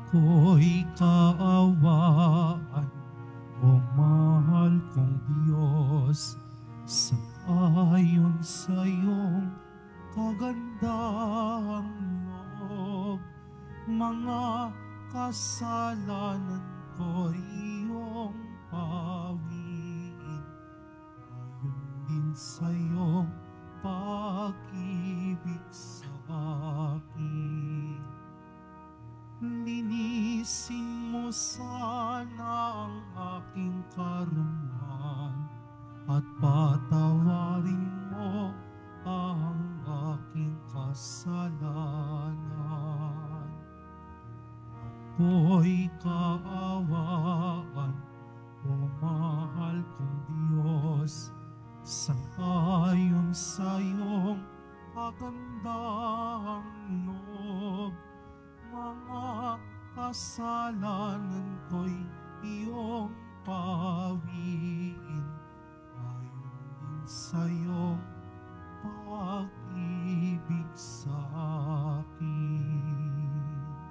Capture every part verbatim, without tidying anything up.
ako'y kaawaan, o mahal kong Diyos, sa ayon sa iyong kagandahang loob. Mga kasalanan ko iyong pawiin, ayon din sa iyong pag-ibig sa akin. Linisin mo sana ang aking karunungan at patawarin mo ang aking kasalanan. Ako'y kaawaan, o mahal kong Diyos, sang-ayon sa iyong kagandahang loob. Mga kasalanan ko'y iyong pawiin, ayon din sa iyong pag-ibig sa akin.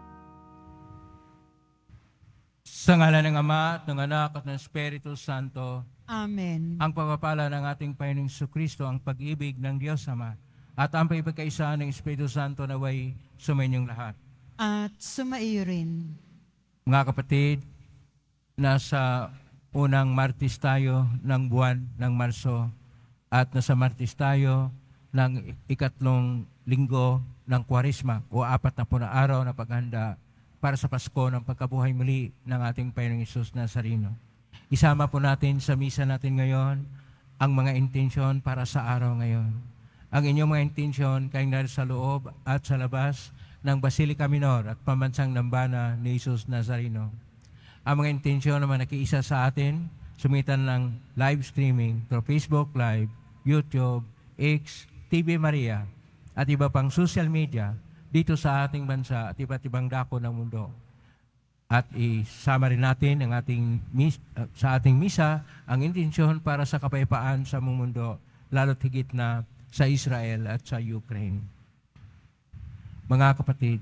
Sa ngalan ng Ama at ng Anak at ng Espiritu Santo. Amen. Ang pagpapala ng ating Panginoong Jesucristo, ang pag-ibig ng Diyos Ama, at ang pagkakaisa ng Espiritu Santo naway sumainyong lahat. At sumaiyo rin. Mga kapatid, nasa unang Martes tayo ng buwan ng Marso at nasa Martes tayo ng ikatlong linggo ng Kwaresma o apat na po na araw na paghanda para sa Pasko ng pagkabuhay muli ng ating Panginoong Hesus Nazareno. Isama po natin sa misa natin ngayon ang mga intensyon para sa araw ngayon. Ang inyong mga intensyon kayong nasa loob at sa labas ng Basilica Minor at pambansang dambana ni Hesus Nazareno. Ang mga intensyon naman nakiisa sa atin, sumitan ng live streaming through Facebook Live, YouTube, X, T V Maria, at iba pang social media dito sa ating bansa at iba't ibang dako ng mundo. At isama rin natin ang ating, sa ating misa ang intensyon para sa kapayapaan sa mundo, lalo't higit na sa Israel at sa Ukraine. Mga kapatid,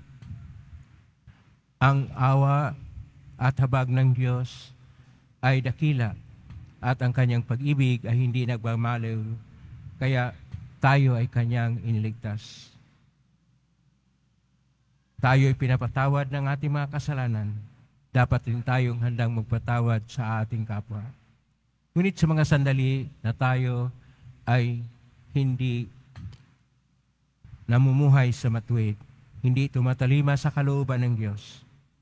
ang awa at habag ng Diyos ay dakila at ang kanyang pag-ibig ay hindi nagmamaliw, kaya tayo ay kanyang iniligtas. Tayo ay pinapatawad ng ating mga kasalanan. Dapat rin tayong handang magpatawad sa ating kapwa. Ngunit sa mga sandali na tayo ay hindi namumuhay sa matuwid, hindi tumatalima sa kalooban ng Diyos,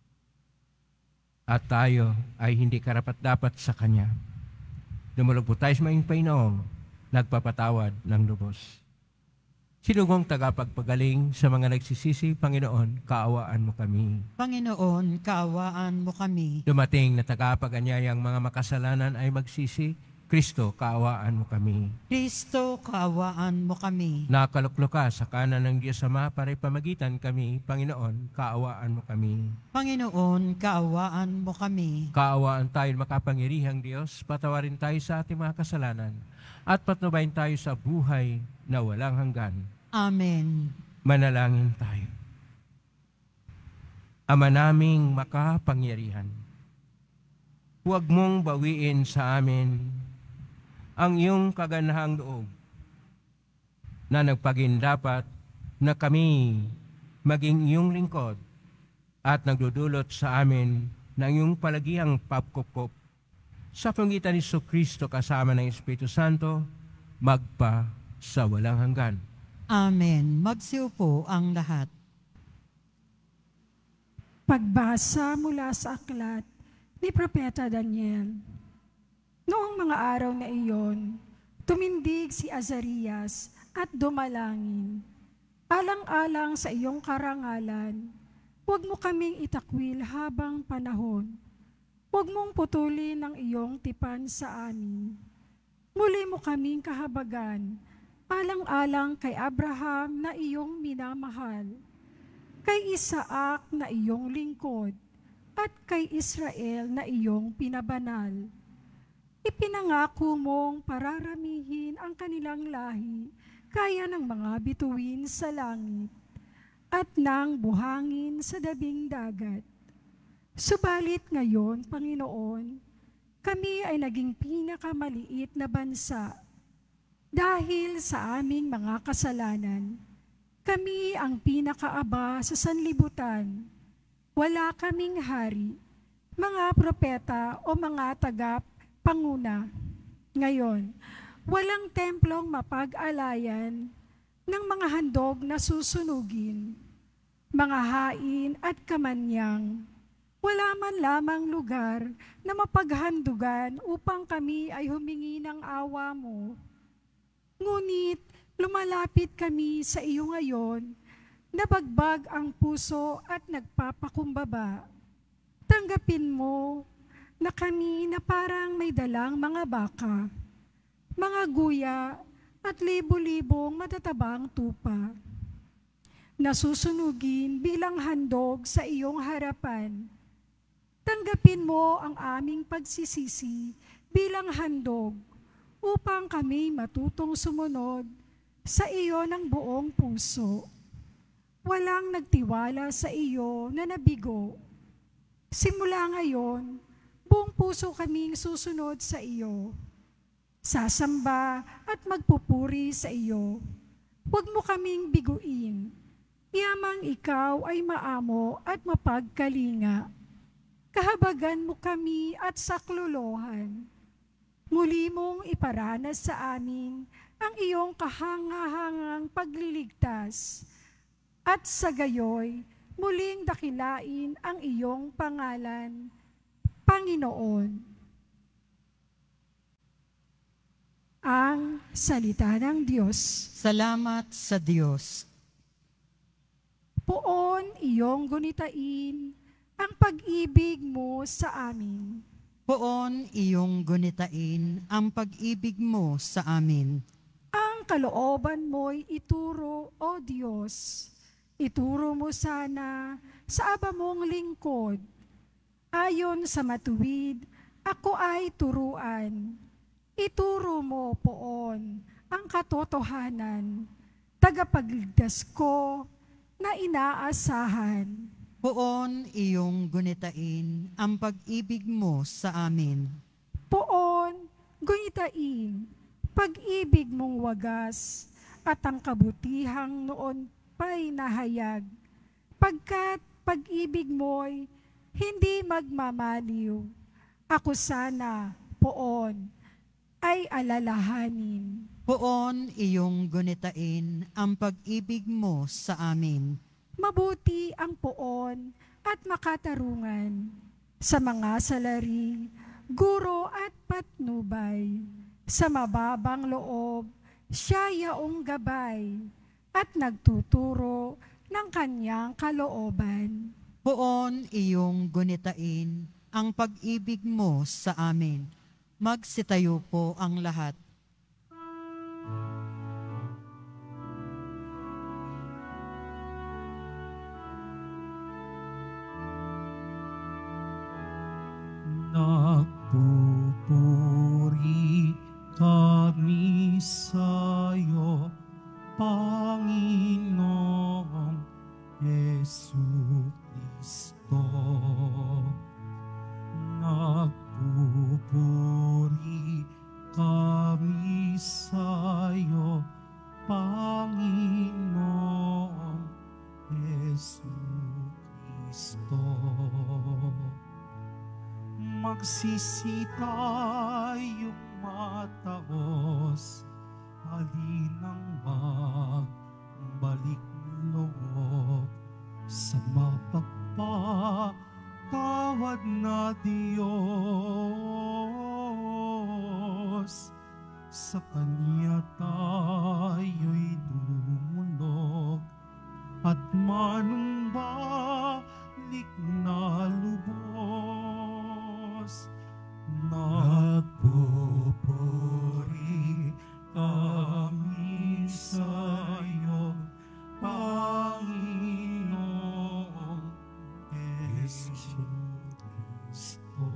at tayo ay hindi karapat-dapat sa Kanya, dumulog po tayo sa mga Panginoong nagpapatawad ng lubos. Sinugong tagapagpagaling sa mga nagsisisi, Panginoon, kaawaan mo kami. Panginoon, kaawaan mo kami. Dumating na tagapaganyayang mga makasalanan ay magsisi, Kristo, kaawaan mo kami. Kristo, kaawaan mo kami. Nakaluklo ka sa kanan ng Diyos Ama para ipamagitan kami, Panginoon, kaawaan mo kami. Panginoon, kaawaan mo kami. Kaawaan tayo makapangyarihang Diyos, patawarin tayo sa ating mga kasalanan, at patnubayin tayo sa buhay na walang hanggan. Amen. Manalangin tayo. Ama naming makapangyarihan, huwag mong bawiin sa amin ang iyong kaganahang loob na nagpagindapat na kami maging iyong lingkod at nagdudulot sa amin ng iyong palagihang pagkupkop sa pangitan ni Jesucristo kasama ng Espiritu Santo, magpa sa walang hanggan. Amen. Magsiupo ang lahat. Pagbasa mula sa aklat ni Propeta Daniel. Noong mga araw na iyon, tumindig si Azarias at dumalangin. Alang-alang sa iyong karangalan, huwag mo kaming itakwil habang panahon. Huwag mong putulin ang iyong tipan sa amin. Muli mo kaming kahabagan, alang-alang kay Abraham na iyong minamahal, kay Isaac na iyong lingkod, at kay Israel na iyong pinabanal. Ipinangako mong pararamihin ang kanilang lahi kaya ng mga bituin sa langit at ng buhangin sa dabing dagat. Subalit ngayon, Panginoon, kami ay naging pinakamaliit na bansa dahil sa aming mga kasalanan. Kami ang pinakaaba sa sanlibutan. Wala kaming hari, mga propeta o mga tagapanguna. Ngayon, walang templong mapag-alayan ng mga handog na susunugin, mga hain at kamanyang. Wala man lamang lugar na mapaghandugan upang kami ay humingi ng awa mo. Ngunit lumalapit kami sa iyo ngayon, nabagbag ang puso at nagpapakumbaba. Tanggapin mo na kami na parang may dalang mga baka, mga guya at libo-libong matatabang tupa. Nasusunugin bilang handog sa iyong harapan. Tanggapin mo ang aming pagsisisi bilang handog upang kami matutong sumunod sa iyo ng buong puso. Walang nagtiwala sa iyo na nabigo. Simula ngayon, buong puso kaming susunod sa iyo. Sasamba at magpupuri sa iyo. Huwag mo kaming biguin. Yamang ikaw ay maamo at mapagkalinga. Kahabagan mo kami at saklolohan. Muli mong iparanas sa amin ang iyong kahangahangang pagliligtas. At sa gayoy, muling dakilain ang iyong pangalan, Panginoon. Ang salita ng Diyos. Salamat sa Diyos. Poon iyong gunitain ang pag-ibig mo sa amin. Poon iyong gunitain ang pag-ibig mo sa amin. Ang kalooban mo'y ituro, O Diyos. Ituro mo sana sa aba mong lingkod. Ayon sa matuwid, ako ay turuan. Ituro mo, Poon, ang katotohanan. Tagapagligtas ko na inaasahan. Poon iyong gunitain ang pag-ibig mo sa amin. Poon, gunitain, pag-ibig mong wagas at ang kabutihang noon pa'y nahayag. Pagkat pag-ibig mo'y hindi magmamaliw. Ako sana, Poon, ay alalahanin. Poon iyong gunitain ang pag-ibig mo sa amin. Mabuti ang poon at makatarungan sa mga salari, guro at patnubay. Sa mababang loob, siya yaong gabay at nagtuturo ng kanyang kalooban. Poon iyong gunitain ang pag-ibig mo sa amin. Magsitayo po ang lahat. Nagpupuri kami sa'yo, Panginoong Jesucristo. Nagpupuri kami sa'yo, Panginoong Jesucristo. Magsisi tayong mataos, halinang magbalik loob sa mapagpatawad na Diyos. Sa Kanya tayo'y dumulog at manumbalik na lubos. Nagpupuri kami sa'yo, Panginoong Jesucristo.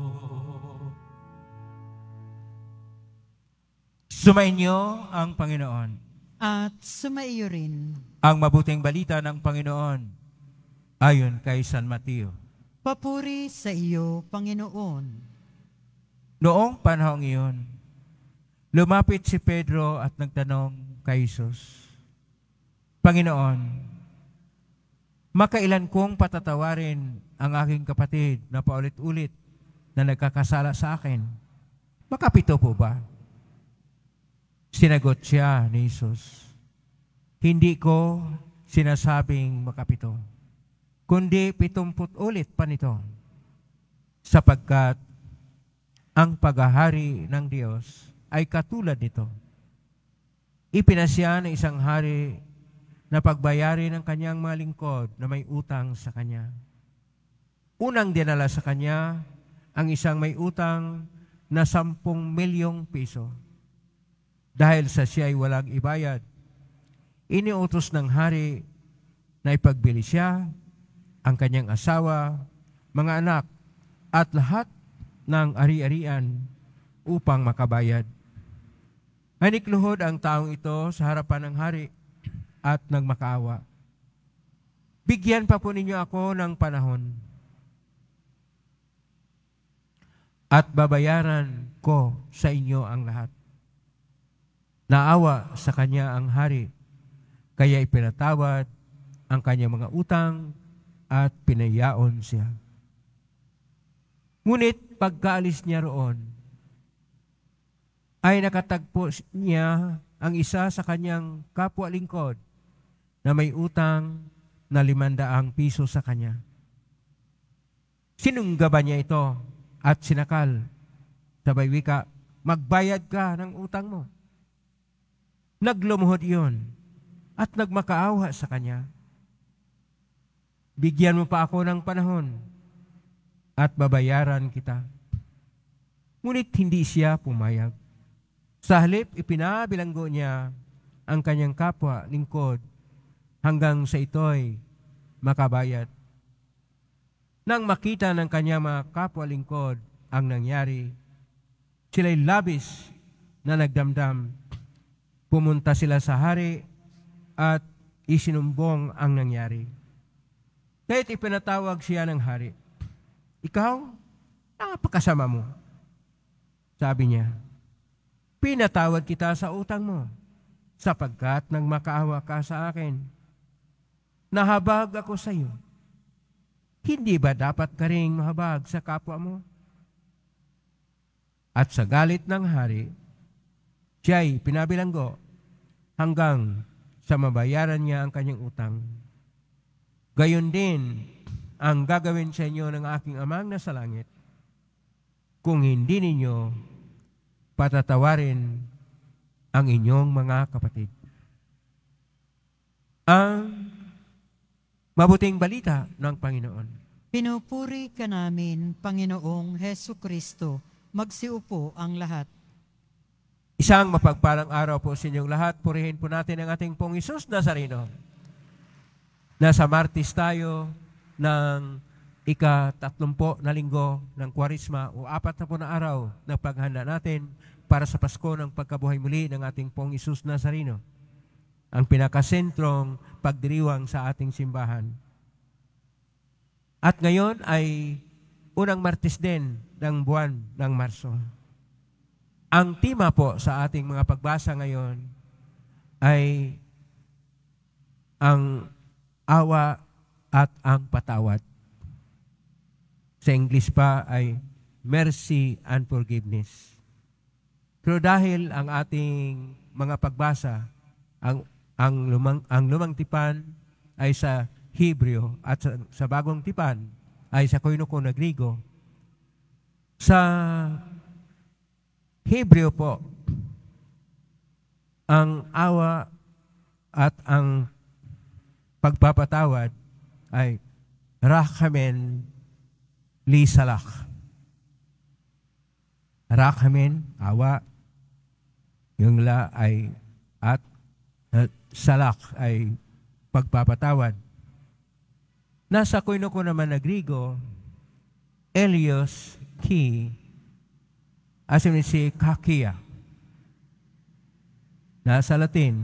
Sumainyo ang Panginoon. At sumaiyo rin. Ang mabuting balita ng Panginoon ayon kay San Mateo. Papuri sa iyo, Panginoon. Noong panahong iyon, lumapit si Pedro at nagtanong kay Jesus, Panginoon, makailan kong patatawarin ang aking kapatid na paulit-ulit na nagkakasala sa akin? Makapito po ba? Sinagot siya ni Jesus, hindi ko sinasabing makapito, kundi pitumput ulit pa nito, sapagkat ang paghahari ng Diyos ay katulad nito. Ipinasya ng isang hari na pagbayarin ng kanyang mga lingkod na may utang sa kanya. Unang dinala sa kanya ang isang may utang na sampung milyong piso. Dahil sa siya ay walang ibayad, iniutos ng hari na ipagbili siya, ang kanyang asawa, mga anak, at lahat ng ari-arian upang makabayad. Hanikluhod ang taong ito sa harapan ng hari at nagmakaawa. Bigyan pa po ninyo ako ng panahon at babayaran ko sa inyo ang lahat. Naawa sa kanya ang hari, kaya ipinatawad ang kanyang mga utang at pinayaon siya. Ngunit pagkaalis niya roon, ay nakatagpo niya ang isa sa kanyang kapwa lingkod na may utang na limandaang piso sa kanya. Sinunggaban niya ito at sinakal. Sabay wika, magbayad ka ng utang mo. Naglumuhod iyon at nagmakaawa sa kanya. Bigyan mo pa ako ng panahon at babayaran kita. Ngunit hindi siya pumayag. Sa halip, ipinabilanggo niya ang kanyang kapwa lingkod hanggang sa ito'y makabayad. Nang makita ng kanyang mga kapwa lingkod ang nangyari, sila'y labis na nagdamdam. Pumunta sila sa hari at isinumbong ang nangyari. Kahit ipinatawag siya ng hari, ikaw, napakasama mo. Sabi niya, pinatawad kita sa utang mo, sapagkat nang makaawa ka sa akin. Nahabag ako sa iyo. Hindi ba dapat ka ring mahabag sa kapwa mo? At sa galit ng hari, siya'y pinabilanggo hanggang sa mabayaran niya ang kanyang utang. Gayon din ang gagawin sa inyo ng aking amang nasa langit, kung hindi ninyo patatawarin ang inyong mga kapatid. Ang mabuting balita ng Panginoon. Pinupuri ka namin, Panginoong Hesu Kristo. Magsiupo ang lahat. Isang mapagpalang araw po sa inyong lahat. Purihin po natin ang ating pong Isus Nazareno. Nasa Martes tayo ng ika-tatlumpo na linggo ng Kwaresma o apat na po na araw na paghanda natin para sa Pasko ng pagkabuhay muli ng ating pong Isus Nazareno. Ang pinakasentrong pagdiriwang sa ating simbahan. At ngayon ay unang Martes din ng buwan ng Marso. Ang tema po sa ating mga pagbasa ngayon ay ang awa at ang patawad. Sa English pa ay mercy and forgiveness. Pero dahil ang ating mga pagbasa, ang ang lumang ang lumang tipan ay sa Hebreo at sa, sa bagong tipan ay sa Koinoko na Grigo. Sa Hebreo po, ang awa at ang pagpapatawad ay rachamim lisalach. Rachamim, awa, yung la ay at uh, salak ay pagpapatawad. Nasa Koinoko naman na Grigo, Elios ki, asin si kakia. Nasa Latin,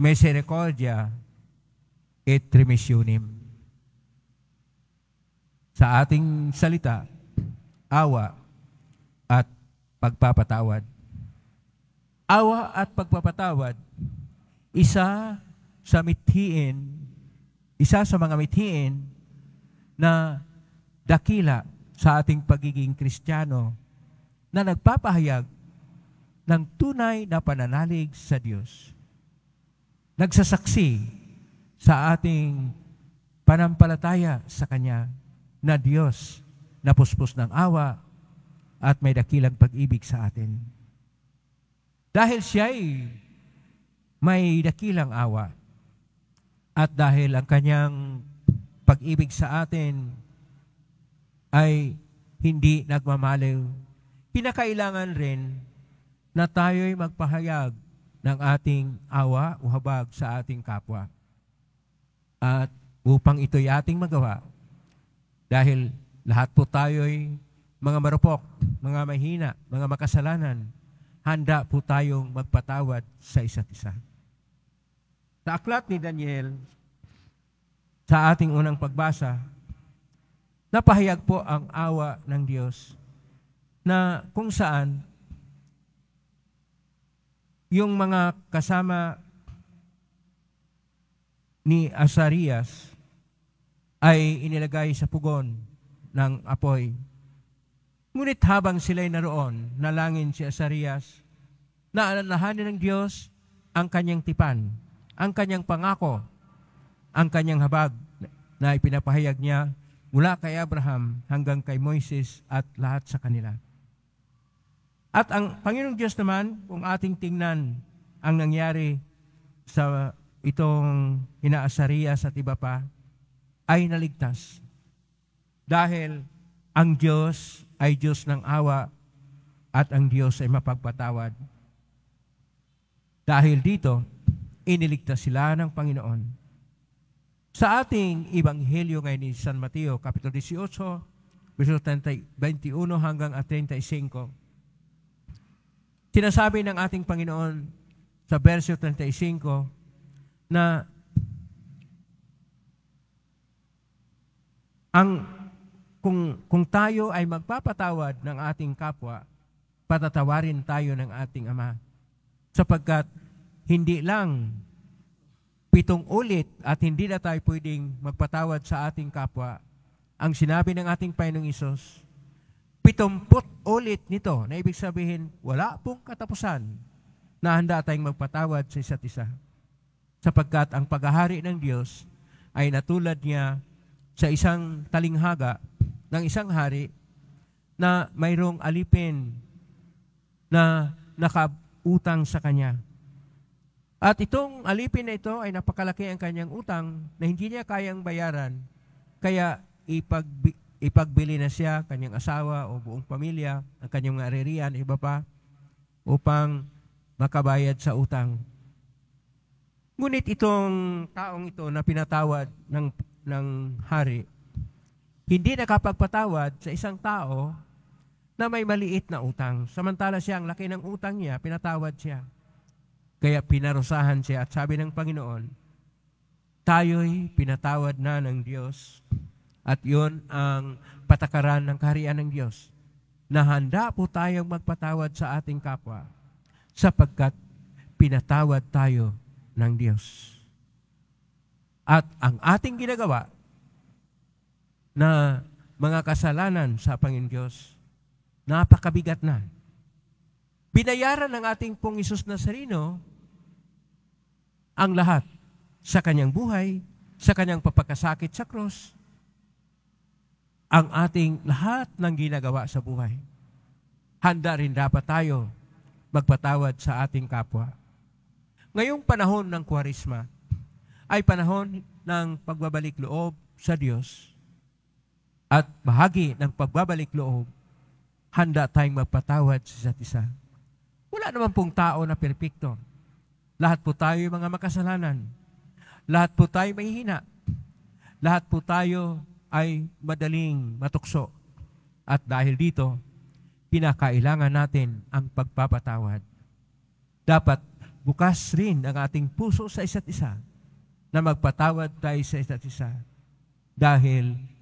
misericordia et remissionem. sa ating salita, awa at pagpapatawad. Awa at pagpapatawad, isa sa mithiin, isa sa mga mithiin na dakila sa ating pagiging Kristiyano na nagpapahayag ng tunay na pananalig sa Diyos. Nagsasaksi sa ating panampalataya sa Kanya na Diyos na puspos ng awa at may dakilang pag-ibig sa atin. Dahil siya'y may dakilang awa at dahil ang Kanyang pag-ibig sa atin ay hindi nagmamaliw, kinakailangan rin na tayo'y magpahayag ng ating awa o habag sa ating kapwa. At upang ito'y ating magawa, dahil lahat po tayo'y mga marupok, mga mahina, mga makasalanan, handa po tayong magpatawad sa isa't isa. Sa aklat ni Daniel, sa ating unang pagbasa, napahayag po ang awa ng Diyos na kung saan yung mga kasama ni Azarias ay inilagay sa pugon ng apoy. Ngunit habang sila'y naroon, nalangin si Azarias, naalalahanin ng Diyos ang kanyang tipan, ang kanyang pangako, ang kanyang habag na ipinapahayag niya mula kay Abraham hanggang kay Moises at lahat sa kanila. At ang Panginoong Diyos naman, kung ating tingnan ang nangyari sa itong ina Azarias at iba pa, ay naligtas. Dahil ang Diyos ay Diyos ng awa at ang Diyos ay mapagpatawad. Dahil dito, iniligtas sila ng Panginoon. Sa ating Ebanghelyo ngayon ni San Mateo, Kapitulo eighteen, verso twenty-one hanggang thirty-five, sinasabi ng ating Panginoon sa verso thirty-five na ang kung kung tayo ay magpapatawad ng ating kapwa, patatawarin tayo ng ating Ama. Sapagkat hindi lang pitong ulit at hindi na tayo pwedeng magpatawad sa ating kapwa. Ang sinabi ng ating Panginoong Hesus, pitumput ulit nito, na ibig sabihin, wala pong katapusan na handa tayong magpatawad sa isa't isa. Sapagkat ang paghahari ng Diyos ay natulad niya sa isang talinghaga ng isang hari na mayroong alipin na nakautang sa kanya. At itong alipin na ito ay napakalaki ang kanyang utang na hindi niya kayang bayaran, kaya ipag, ipagbili na siya, kanyang asawa o buong pamilya, ang kanyang mga arerian, iba pa, upang makabayad sa utang. Ngunit itong taong ito na pinatawad ng, ng hari, hindi nakapagpatawad sa isang tao na may maliit na utang. Samantala siya, ang laki ng utang niya, pinatawad siya. Kaya pinarusahan siya at sabi ng Panginoon, tayo'y pinatawad na ng Diyos at yun ang patakaran ng kaharian ng Diyos na handa po tayong magpatawad sa ating kapwa sapagkat pinatawad tayo ng Diyos. At ang ating ginagawa na mga kasalanan sa Panginoon Diyos, napakabigat na. Binayaran ng ating pong Hesus Nazareno ang lahat sa kanyang buhay, sa kanyang papagkasakit sa krus, ang ating lahat ng ginagawa sa buhay. Handa rin dapat tayo magpatawad sa ating kapwa. Ngayong panahon ng Kwaresma ay panahon ng pagbabalik loob sa Diyos. At bahagi ng pagbabalik loob, handa tayong magpatawad sa isa't isa. Wala naman pong tao na perpekto. Lahat po tayo mga makasalanan. Lahat po tayo mahihina. Lahat po tayo ay madaling matukso. At dahil dito, pinakailangan natin ang pagpapatawad. Dapat bukas rin ang ating puso sa isa't isa na magpatawad tayo sa isa't isa. Dahil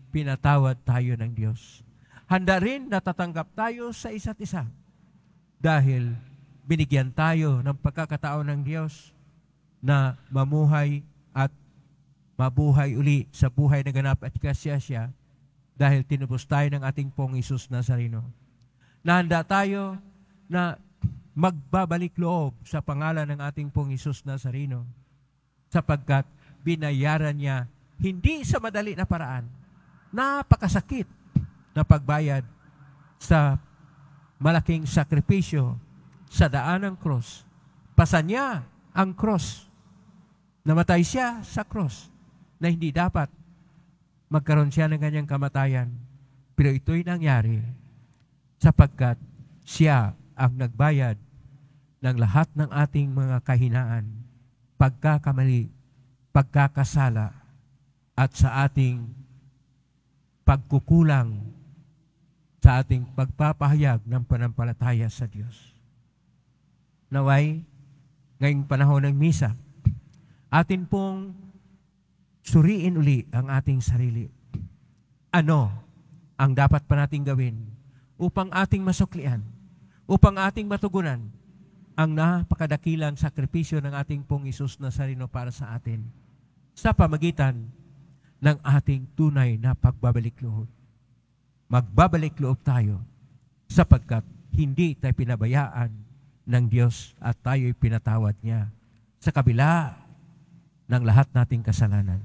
pinatawad tayo ng Diyos. Handa rin na tatanggap tayo sa isa't isa dahil binigyan tayo ng pagkakataon ng Diyos na mamuhay at mabuhay uli sa buhay na ganap at kasiyasya dahil tinubos tayo ng ating pong Isus Nazareno. Nahanda tayo na magbabalik loob sa pangalan ng ating pong Isus Nazareno sapagkat binayaran niya hindi sa madali na paraan, napakasakit na pagbayad sa malaking sakripisyo sa daan ng cross. Pasa niya ang cross. Namatay siya sa cross na hindi dapat magkaroon siya ng kanyang kamatayan. Pero ito'y nangyari sapagkat siya ang nagbayad ng lahat ng ating mga kahinaan, pagkakamali, pagkakasala, at sa ating pagkukulang sa ating pagpapahayag ng panampalataya sa Diyos. Naway, ngayong panahon ng misa, atin pong suriin uli ang ating sarili. Ano ang dapat pa nating gawin upang ating masuklian, upang ating matugunan ang napakadakilang sakripisyo ng ating pong Isus Nazareno para sa atin sa pamagitan ng ating tunay na pagbabalik loob. Magbabalik loob tayo sapagkat hindi tayo pinabayaan ng Diyos at tayo'y pinatawad niya sa kabila ng lahat nating kasalanan.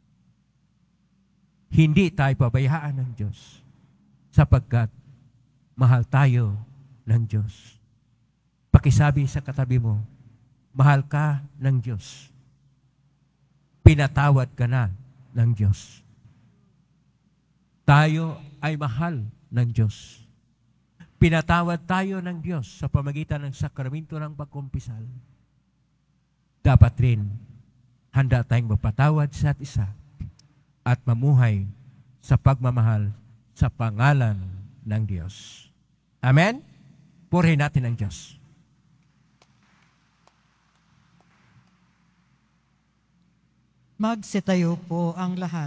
Hindi tayo pabayaan ng Diyos sapagkat mahal tayo ng Diyos. Pakisabi sa katabi mo, mahal ka ng Diyos. Pinatawad ka na ng Diyos. Tayo ay mahal ng Diyos. Pinatawad tayo ng Diyos sa pamagitan ng sakramento ng pagkumpisal. Dapat rin, handa tayong magpatawad sa isa't isa at mamuhay sa pagmamahal sa pangalan ng Diyos. Amen? Purihin natin ang Diyos. Magsitayo po ang lahat.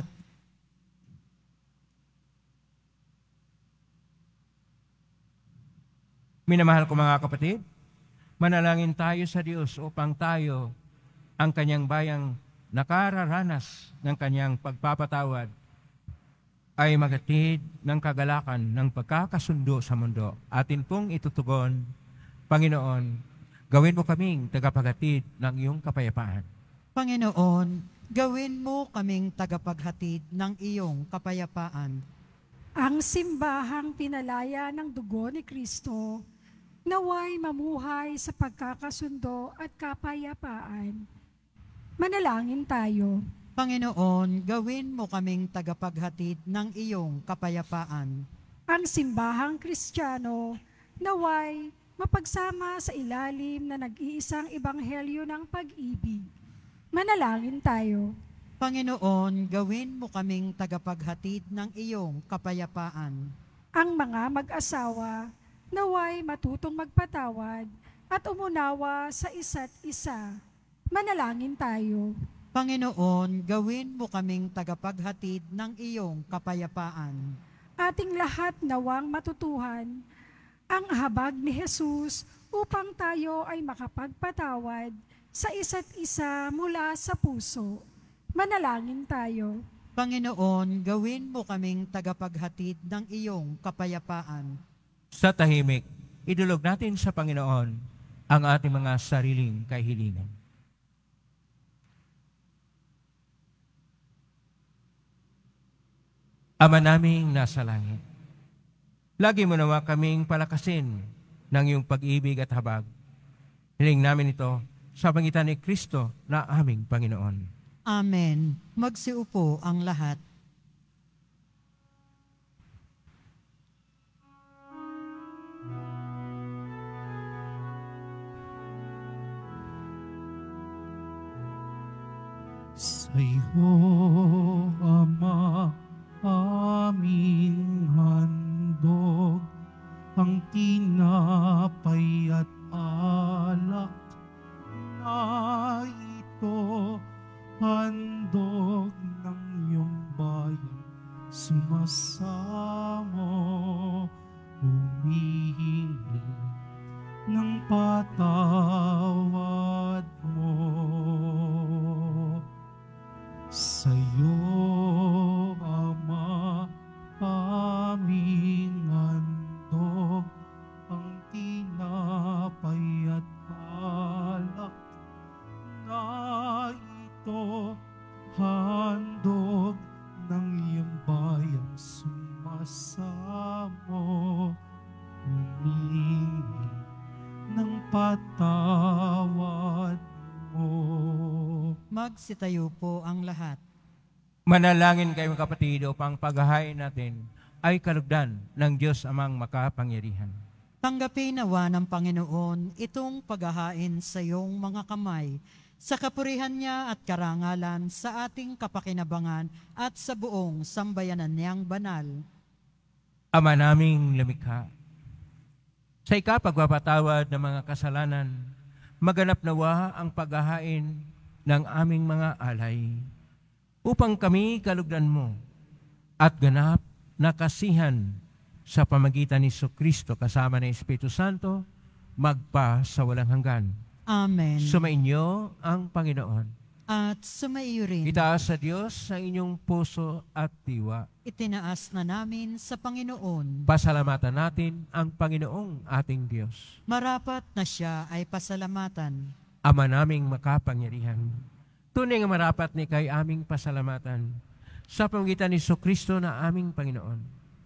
Minamahal ko mga kapatid, manalangin tayo sa Diyos upang tayo ang kanyang bayang nakararanas ng kanyang pagpapatawad ay magatid ng kagalakan ng pagkakasundo sa mundo. Atin pong itutugon, Panginoon, gawin mo kaming tagapaghatid ng iyong kapayapaan. Panginoon, gawin mo kaming tagapaghatid ng iyong kapayapaan. Ang simbahang pinalaya ng dugo ni Kristo, naway mamuhay sa pagkakasundo at kapayapaan. Manalangin tayo. Panginoon, gawin mo kaming tagapaghatid ng iyong kapayapaan. Ang simbahang Kristiyano, naway mapagsama sa ilalim na nag-iisang ebanghelyo ng pag-ibig. Manalangin tayo. Panginoon, gawin mo kaming tagapaghatid ng iyong kapayapaan. Ang mga mag-asawa, naway matutong magpatawad at umunawa sa isa't isa. Manalangin tayo. Panginoon, gawin mo kaming tagapaghatid ng iyong kapayapaan. Ating lahat nawang matutuhan ang habag ni Jesus upang tayo ay makapagpatawad sa isa't isa mula sa puso. Manalangin tayo. Panginoon, gawin mo kaming tagapaghatid ng iyong kapayapaan. Sa tahimik, idulog natin sa Panginoon ang ating mga sariling kahilingan. Ama naming nasa langit, lagi mo nawa kaming palakasin ng iyong pag-ibig at habag. Hiling namin ito sa pangitan ni Kristo na aming Panginoon. Amen. Magsiupo ang lahat. Sa iyo, Ama, aming handog, ang tinapay at alak na ito, handog ng iyong bayan. Suma sumasamo, humihingi ng patawad mo. Sa'yo, Ama, aming handog ang tinapay at alak na ito, handog ng iyong bayang sumasamo, humingi ng patawad mo. Magsitayo po ang lahat. Manalangin kayo kapatid upang paghahain natin ay kalugdan ng Diyos Amang makapangyarihan. Tanggapin nawa ng Panginoon itong paghahain sa iyong mga kamay, sa kapurihan niya at karangalan sa ating kapakinabangan at sa buong sambayanan niyang banal. Ama naming lumikha, sa ikapagpapatawad ng mga kasalanan, maganap nawa ang paghahain ng aming mga alay, upang kami kalugdan mo at ganap na kasihan sa pamagitan ni Jesucristo kasama ng Espiritu Santo, magpa sa walang hanggan. Amen. Sumainyo ang Panginoon. At sumaiyo rin. Itaas sa Diyos sa inyong puso at diwa. Itinaas na namin sa Panginoon. Pasalamatan natin ang Panginoong ating Diyos. Marapat na siya ay pasalamatan. Ama naming makapangyarihan, tunay nga marapat ni kay aming pasalamatan sa pamamagitan ni Jesucristo na aming Panginoon.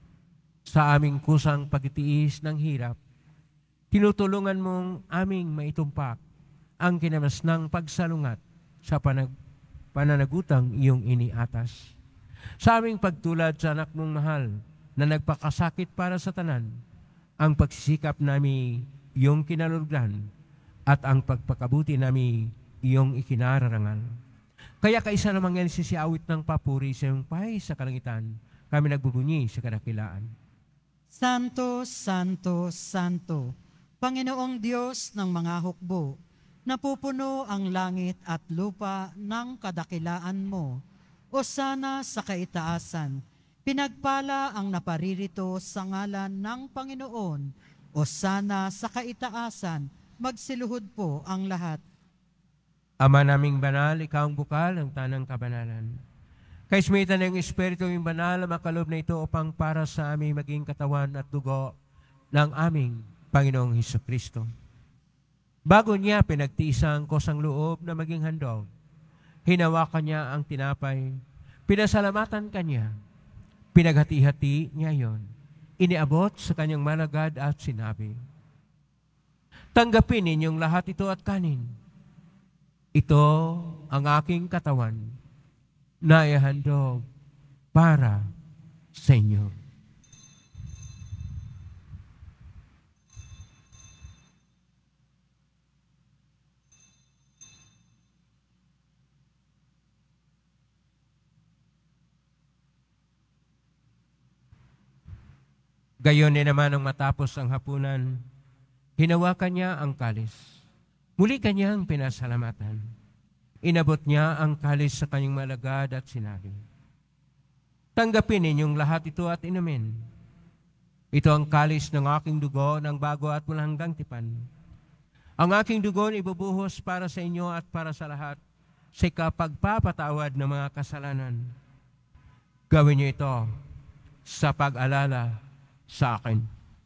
Sa aming kusang pagtitiis ng hirap, tinutulungan mong aming maitumpak ang kinamasnang pagsalungat sa panag pananagutang iyong iniatas. Sa aming pagtulad sa anak mong mahal na nagpakasakit para sa tanan, ang pagsisikap nami iyong kinalugdan at ang pagpakabuti nami iyong ikinararangal. Kaya kaisa namang yan sisiawit ng papuri sa iyong pahay sa kalangitan, kami nagbubunyi sa kadakilaan. Santo, Santo, Santo, Panginoong Diyos ng mga hukbo, napupuno ang langit at lupa ng kadakilaan mo. O sana sa kaitaasan, pinagpala ang naparirito sa ngalan ng Panginoon. O sana sa kaitaasan, magsiluhod po ang lahat. Ama naming banal, ikaw ang bukal ng tanang kabanalan. Kaismitan ng Espiritu yung banal, makalob na ito upang para sa aming maging katawan at dugo ng aming Panginoong Hesukristo. Bago niya pinagtiisang kosang loob na maging handog, hinawakan niya ang tinapay, pinasalamatan kanya, pinaghati-hati niya yon, iniabot sa kanyang malagad at sinabi, tanggapin ninyong lahat ito at kanin. Ito ang aking katawan na ihandog para sa inyo. Gayon din naman nang matapos ang hapunan, hinawakan niya ang kalis. Muli kanyang pinasalamatan. Inabot niya ang kalis sa kanyang malagad at sinabi, tanggapin ninyong lahat ito at inumin. Ito ang kalis ng aking dugo ng bago at walang hanggang tipan. Ang aking dugo ibubuhos para sa inyo at para sa lahat sa ikapagpapatawad ng mga kasalanan. Gawin niyo ito sa pag-alala sa akin.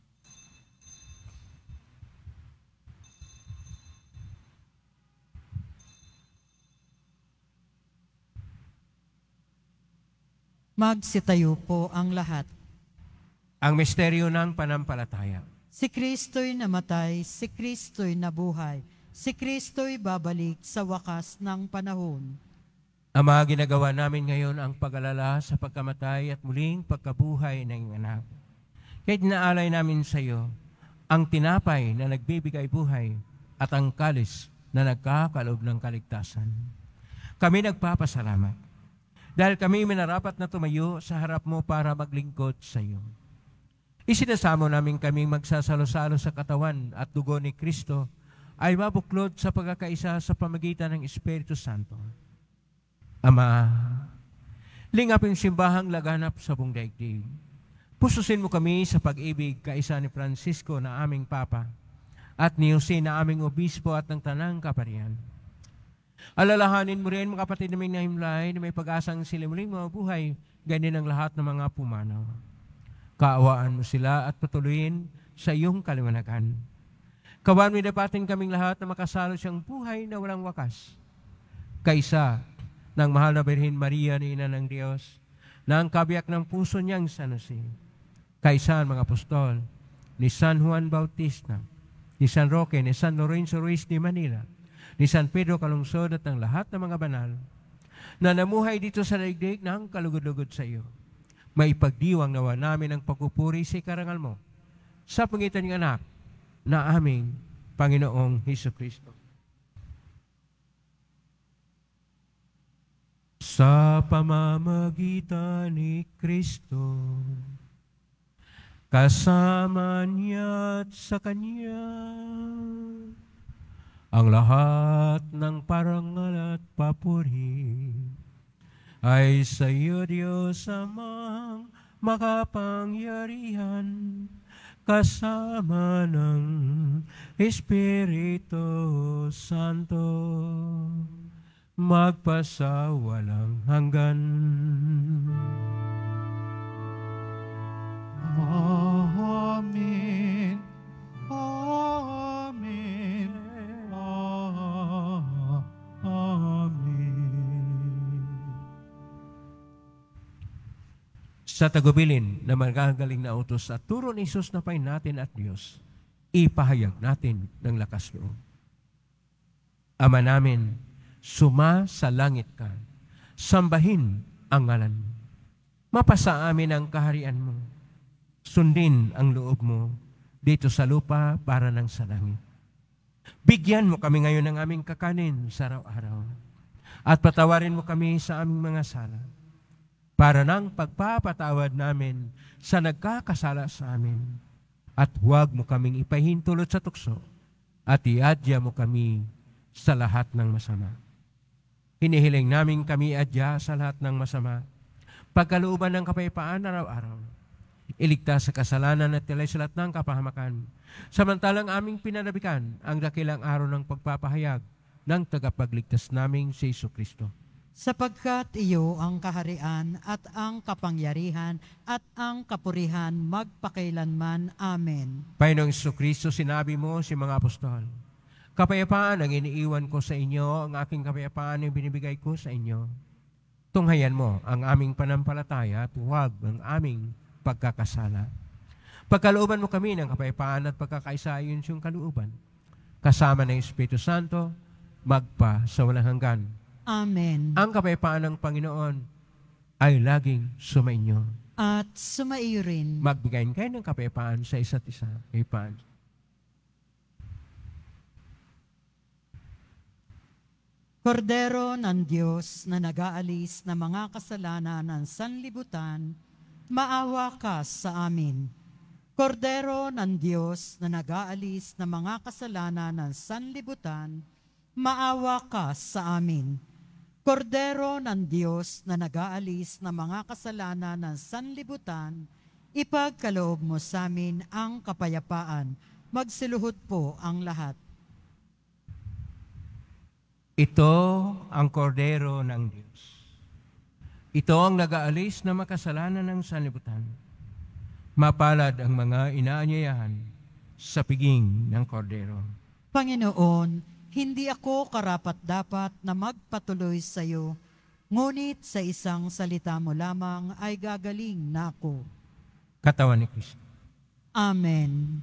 Magsitayo po ang lahat. Ang misteryo ng panampalataya. Si Kristo'y namatay, si Kristo'y nabuhay, si Kristo'y babalik sa wakas ng panahon. Ama, ginagawa namin ngayon ang pag-alala sa pagkamatay at muling pagkabuhay ng iyong anak. Kaya dinaalay namin sa iyo ang tinapay na nagbibigay buhay at ang kalis na nagkakaloob ng kaligtasan. Kami nagpapasalamat dahil kami minarapat na tumayo sa harap mo para maglingkod sa iyo. Isinasamo namin kaming magsasalo-salo sa katawan at dugo ni Kristo ay mabuklod sa pagkakaisa sa pamagitan ng Espiritu Santo. Ama, Lingapin simbahang laganap sa buong daigdig. Pususin mo kami sa pag-ibig kaisa ni Francisco na aming Papa at ni Jose na aming Obispo at ng Tanang Kaparian. Alalahanin mo rin mga kapatid naming nahimlay na may pag-asang sila muling mabuhay ganyan ang lahat ng mga pumanaw. Kaawaan mo sila at patuloyin sa iyong kaliwanagan. Kawan mo dapatin kaming lahat na makasalo siyang buhay na walang wakas. Kaisa ng mahal na Birhen Maria na Ina ng Diyos, na ang kabiyak ng puso niyang San Jose. Kaisa ang mga apostol, ni San Juan Bautista, ni San Roque, ni San Lorenzo Ruiz de Manila, ni San Pedro Calungsod at ng lahat ng mga banal, na namuhay dito sa daigdig ng kalugod-lugod sa iyo. Maipagdiwang nawa namin ang pagpupuri sa karangal mo, sa pangitan ng anak na aming Panginoong Hesukristo. Sa pamamagitan ni Kristo, kasama niya at sa Kanya, ang lahat ng parangal at papuri ay sa iyo, Diyos Amang makapangyarihan, kasama ng Espiritu Santo, magpasawalang hanggan. Amen. Amen. Amen. Sa tagubilin na magagaling na utos at turo ni Jesus na Panginoon natin at Diyos, ipahayag natin ng lakas loob. Ama namin, suma sa langit ka, sambahin ang ngalan mo. Mapasa amin ang kaharian mo. Sundin ang loob mo dito sa lupa para ng sa langit. Bigyan mo kami ngayon ng aming kakanin sa araw-araw. At patawarin mo kami sa aming mga sala, para ng pagpapatawad namin sa nagkakasala sa amin. At huwag mo kaming ipahintulot sa tukso, at iadya mo kami sa lahat ng masama. Hinihiling namin kami adya sa lahat ng masama, pagkalooban ng kapayapaan araw-araw. Iligtas sa kasalanan at tilay sa lahat ng kapahamakan, samantalang aming pinanabikan ang dakilang araw ng pagpapahayag ng tagapagligtas naming si Jesucristo. Sapagkat iyo ang kaharian at ang kapangyarihan at ang kapurihan magpakailanman. Amen. Panginoong Jesucristo, sinabi mo si mga apostol, kapayapaan ang iniiwan ko sa inyo, ang aking kapayapaan ang binibigay ko sa inyo. Tunghayan mo ang aming panampalataya at huwag ang aming pagkakasala. Pagkalooban mo kami ng kapayapaan at pagkakaisa ayon sa iyong kalooban, kasama ng Espiritu Santo, magpa sa walang hanggan. Amen. Ang kapayapaan ng Panginoon ay laging sumainyo. At sumaiyo rin. Magbigayin kayo ng kapayapaan sa isa't isa. Kapayapaan. Kordero ng Diyos na nag-aalis ng mga kasalanan ng sanlibutan, maawa ka sa amin. Kordero ng Diyos na nag-aalis ng mga kasalanan ng sanlibutan, maawa ka sa amin. Kordero ng Diyos na nag-aalis ng mga kasalanan ng sanlibutan, ipagkaloob mo sa amin ang kapayapaan. Magsiluhod po ang lahat. Ito ang kordero ng Diyos. Ito ang nag-aalis na makasalanan ng sanlibutan. Mapalad ang mga inaanyayahan sa piging ng kordero. Panginoon, hindi ako karapat-dapat na magpatuloy sa iyo, ngunit sa isang salita mo lamang ay gagaling na ako. Katawan ni Kristo. Amen.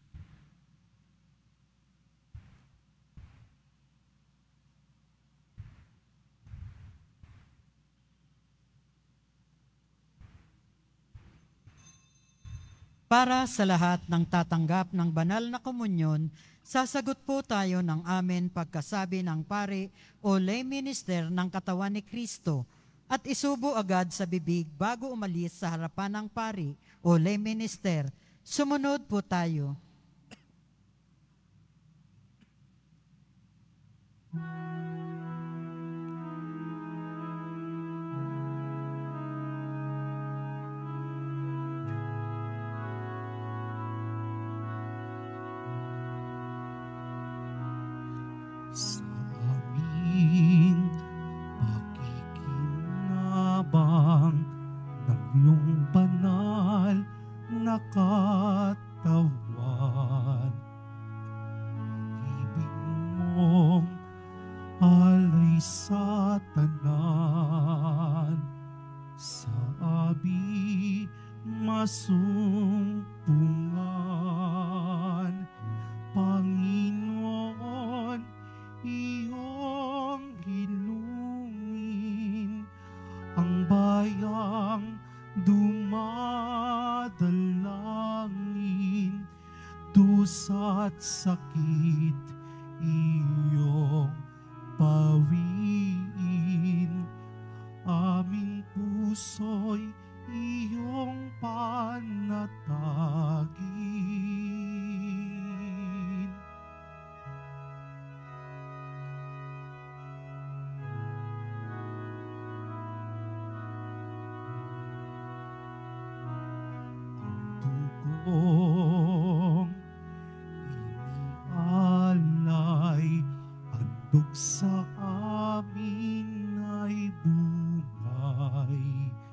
Para sa lahat ng tatanggap ng banal na komunyon, sasagot po tayo ng amen pagkasabi ng pari o lay minister ng katawan ni Kristo at isubo agad sa bibig bago umalis sa harapan ng pari o lay minister. Sumunod po tayo. sa tanan, sa abi masumpungan. Panginoon, iyong hilungin ang bayang dumadalangin, dusa't sakit iyong pawiin. Aming puso'y iyong panatagin. Tugong inialay, handog sa amin ay bungay.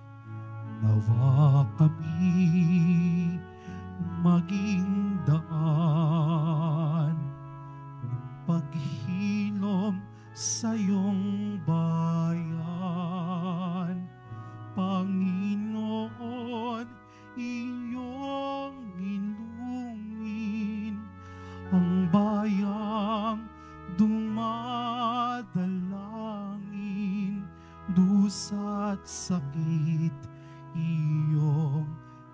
Nawa kami maging daan ng paghilom sa iyong bayan. Panginoon, iyong ilungin ang bayang dumadalangin, dusa't sakit iyong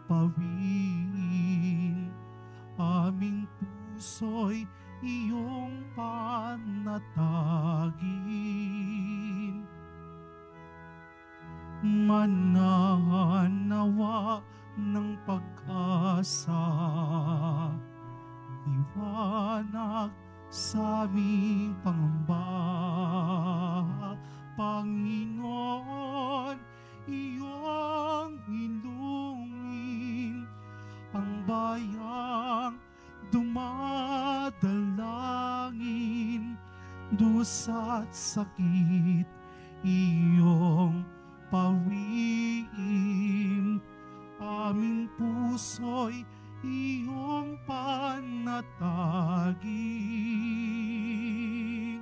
pawiin. Aming puso'y iyong panatagin. Manahan nawa ng pag-asa, liwanag sa aming pangamba. Panginoon, iyong ilungin ang bayang dumadalangin, dusa't sakit iyong pawiin. Aming puso'y iyong panatagin.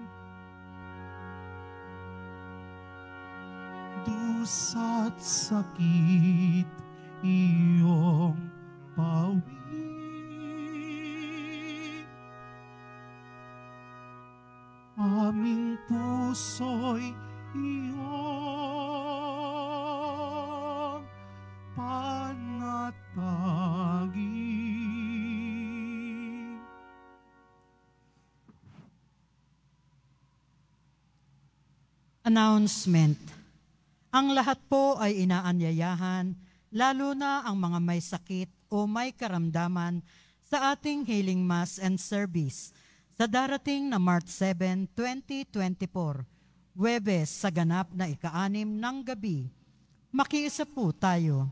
Dusa't sakit iyong pawiin. Aming puso'y iyong panatagin. Announcement. Ang lahat po ay inaanyayahan, lalo na ang mga may sakit o may karamdaman, sa ating healing mass and service sa darating na March seventh, twenty twenty-four, Huwebes sa ganap na ika-anim ng gabi. Makiisa po tayo.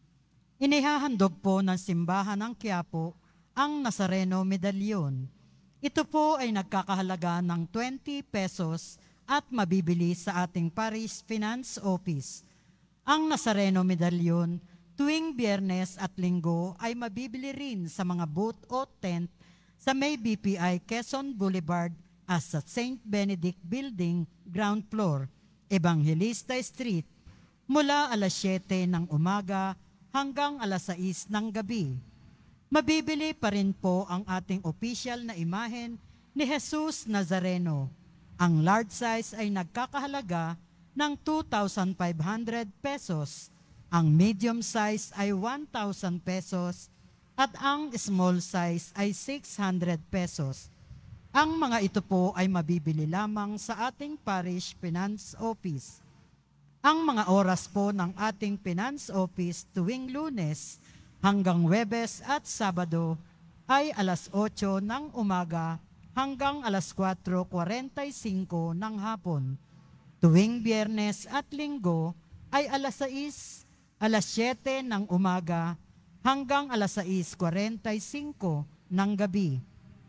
Inihahandog po ng simbahan ng Quiapo ang Nazareno Medallion. Ito po ay nagkakahalaga ng twenty pesos at mabibili sa ating Parish Finance Office. Ang Nazareno Medallion tuwing Biyernes at Linggo ay mabibili rin sa mga booth o tent sa may B P I Quezon Boulevard as sa Saint Benedict Building, ground floor, Evangelista Street, mula alas siyete ng umaga hanggang alas sais ng gabi. Mabibili pa rin po ang ating official na imahen ni Jesus Nazareno. Ang large size ay nagkakahalaga ng two thousand five hundred pesos, ang medium size ay one thousand pesos, at ang small size ay six hundred pesos. Ang mga ito po ay mabibili lamang sa ating Parish Finance Office. Ang mga oras po ng ating Finance Office tuwing Lunes hanggang Huwebes at Sabado ay alas otso ng umaga hanggang alas kwatro kuwarenta y singko ng hapon. Tuwing Biyernes at Linggo ay alas sais, alas siyete ng umaga hanggang alas sais kuwarenta y singko ng gabi.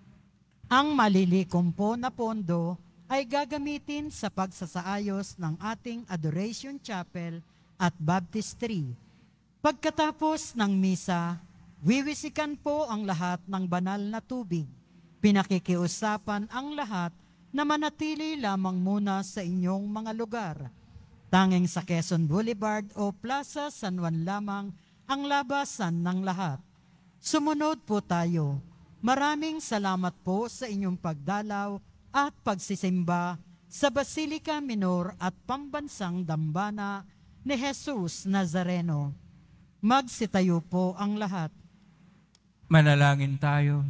Ang malilikom po na pondo ay gagamitin sa pagsasaayos ng ating Adoration Chapel at Baptistry. Pagkatapos ng misa, wiwisikan po ang lahat ng banal na tubig. Pinakikiusapan ang lahat na manatili lamang muna sa inyong mga lugar. Tanging sa Quezon Boulevard o Plaza San Juan lamang ang labasan ng lahat. Sumunod po tayo. Maraming salamat po sa inyong pagdalaw at pagsisimba sa Basilica Minor at Pambansang Dambana ni Jesus Nazareno. Magsitayo po ang lahat. Manalangin tayo.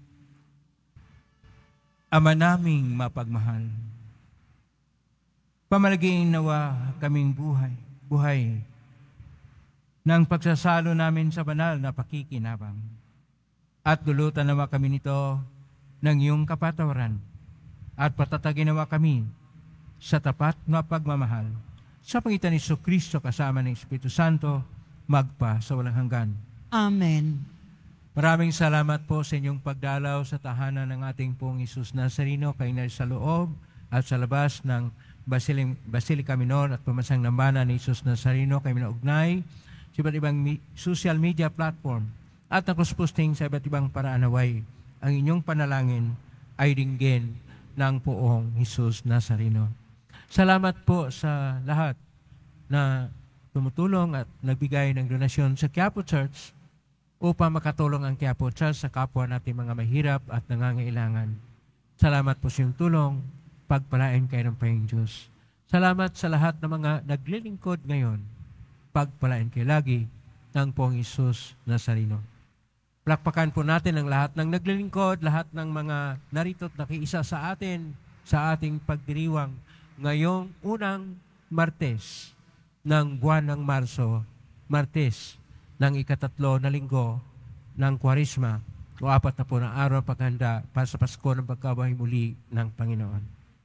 Ama naming mapagmahal, pamalaging nawa kaming buhay, buhay ng pagsasalo namin sa banal na pakikinabang. At dulutan nawa kami nito ng iyong kapatawaran at patatagin nawa kami sa tapat na pagmamahal. Sa pangitan ni Jesucristo kasama ng Espiritu Santo, magpa sa walang hanggan. Amen. Maraming salamat po sa inyong pagdalaw sa tahanan ng ating pong Jesus Nazareno, kayo na sa loob at sa labas ng Basilica Minor at Pambansang Dambana ni Jesus Nazareno, kayo na ugnay sa iba't ibang social media platform at nakusposting sa iba't ibang paraanaway. Ang inyong panalangin ay dinggin ng poong Jesus Nazareno. Salamat po sa lahat na tumutulong at nagbigay ng donasyon sa Quiapo Church upang makatulong ang Quiapo Church sa kapwa natin mga mahirap at nangangailangan. Salamat po sa iyong tulong. Pagpalain kayo ng Panginoong Diyos. Salamat sa lahat ng mga naglilingkod ngayon. Pagpalain kayo lagi ng Poong Isus Nazareno. Palakpakan po natin ang lahat ng naglilingkod, lahat ng mga narito at nakiisa sa atin sa ating pagdiriwang ngayong unang Martes ng buwan ng Marso, Martes ng ikatatlo na linggo ng Kwaresma o apat na po na araw paghanda para sa Pasko ng pagkabuhay muli ng Panginoon.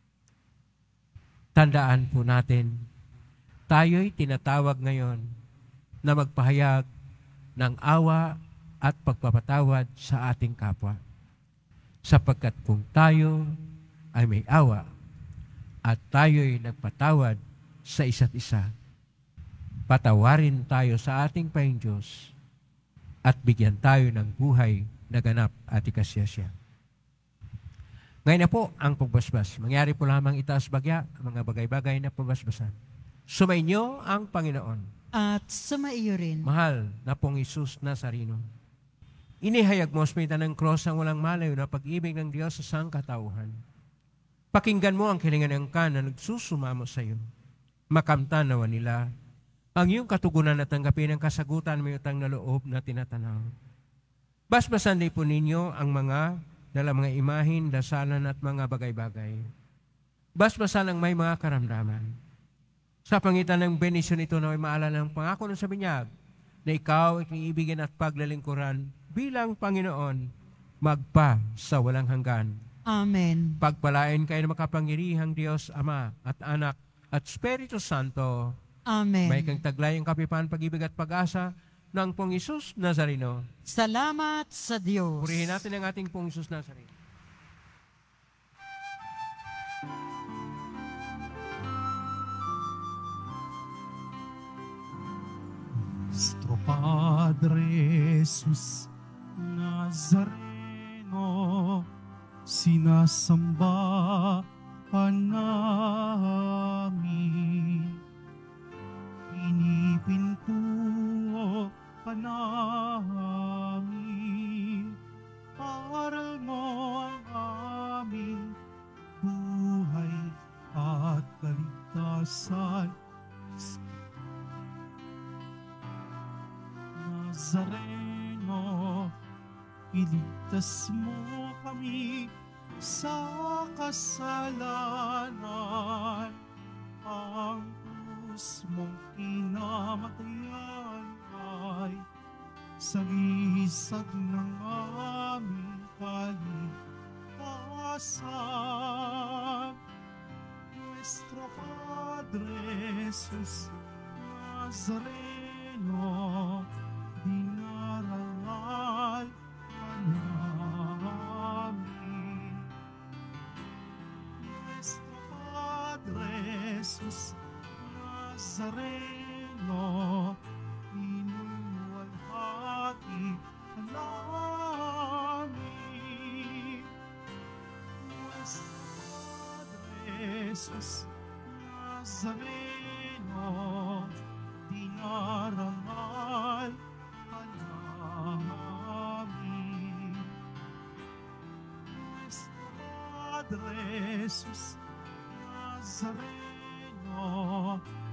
Tandaan po natin, tayo'y tinatawag ngayon na magpahayag ng awa at pagpapatawad sa ating kapwa. Sapagkat kung tayo ay may awa at tayo'y nagpatawad sa isa't isa, patawarin tayo sa ating Panginoong Diyos at bigyan tayo ng buhay na ganap at ikasyasya. Ngayon na po ang pagbasbas. Mangyari po lamang itaas bagya ang mga bagay-bagay na pagbasbasan. Sumainyo ang Panginoon. At sumaiyo rin. Mahal na pong Isus Nazareno, inihayag mo sa ng cross ang walang malayo na pag-ibig ng Diyos sa sangkatauhan. Pakinggan mo ang kilingan ng kan na nagsusumamo sa iyo. Makamtan nawa nila ang iyong katugunan at tanggapin ang kasagutan may utang na loob na tinatanaw. Basbasan din po ninyo ang mga dala mga imahin, dasalan at mga bagay-bagay. Basbasan ang may mga karamdaman. Sa pangitan ng benisyon ito na may maalala ng pangako ng sa binyag na ikaw ay iibigin at paglalingkuran bilang Panginoon magpa sa walang hanggan. Amen. Pagpalain kayo ng makapangyarihang Diyos, Ama at Anak at Espiritu Santo. Amen. May kang taglay ang kapipan, pag-ibig at pag-asa ng Pong Isus Nazareno. Salamat sa Diyos. Purihin natin ang ating Pong Isus Nazareno. Nuestro Padre Jesus Nazareno, sinasamba ka namin. Pinipintuo ka namin. Aral mo ang aming buhay at kaligtasan. Nazareno, iligtas mo kami sa kasalanan. Ang krus mong kinamatayan ay sagisag ng aming kaligtasan. Nuestro Padre Jesus Nazareno, dinarangal ka namin. Nuestro Padre Jesus Nazareno, inuwalhati ka namin. Nuestro Jesus Nazareno, dinarangal ka namin. Padre Jesus Nazareno,